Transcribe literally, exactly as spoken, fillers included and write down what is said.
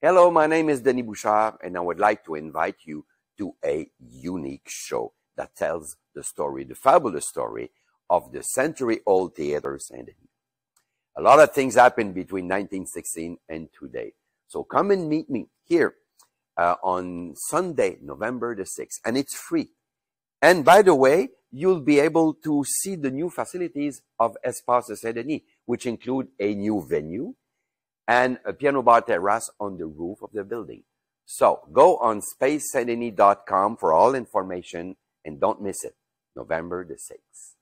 Hello, my name is Denis Bouchard, and I would like to invite you to a unique show that tells the story, the fabulous story of the century-old Théâtre St-Denis. A lot of things happened between nineteen sixteen and today. So come and meet me here uh, on Sunday, November the sixth, and it's free. And by the way, you'll be able to see the new facilities of Espace Saint-Denis, which include a new venue and a piano bar terrace on the roof of the building. So go on space saint denis dot com for all information and don't miss it, November the sixth.